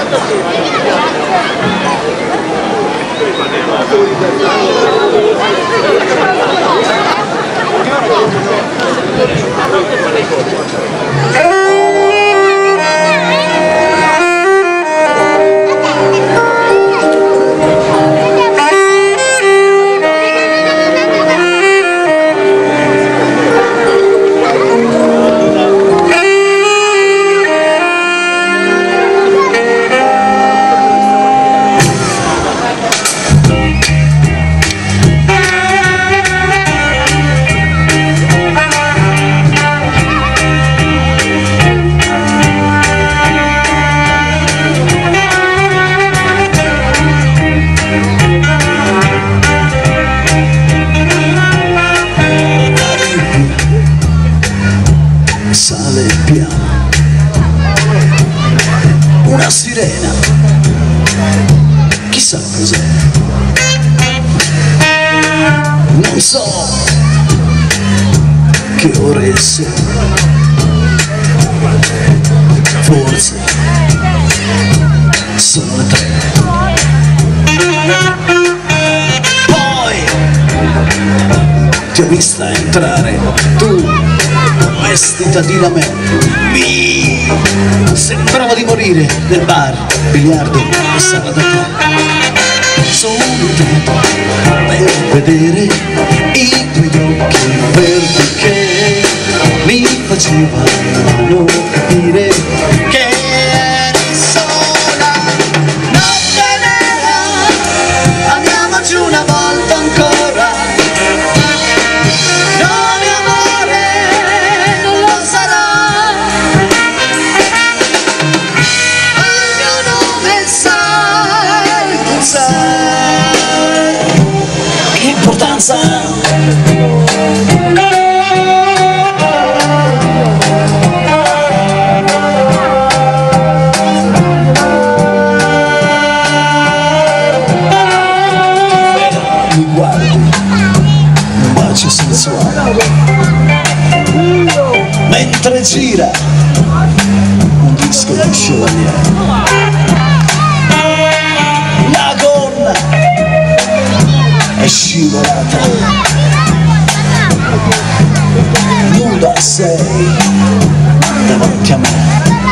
Sale piano una sirena, chissà cos'è, non so che ore sono, forse sono le 3. Poi ti ho vista entrare, tu vestita di lamento, sembrava di morire nel bar, biliardo e sala da te. Sono tempo per vedere i tuoi occhi verdi che mi facevano capire che eri sola. Notte nera, andiamoci una volta ancora. Che importanza mi guardi, un bacio sensuale mentre gira un disco di Chevalier. La gonna è scivolata, nuda sei davanti a me.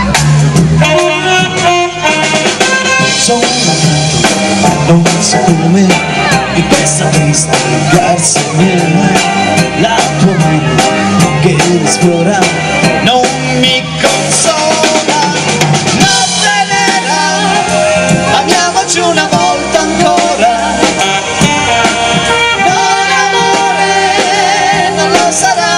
Sono nato, non so come, in questa triste garzoniera. La tua mano che mi sfiora non mi consola. Notte nera, amiamoci una volta ancora. Non amore, non lo sarà,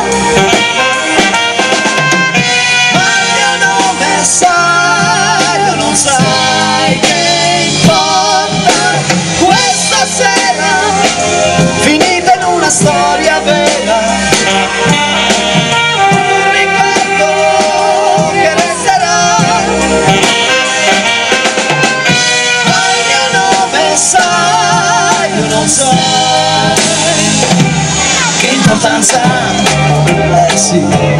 ma il mio nome sai o non sai che importa. Questa sera finita in una storia vera, un ricordo che resterà. Ma il mio nome sai o non sai che importanza, sì.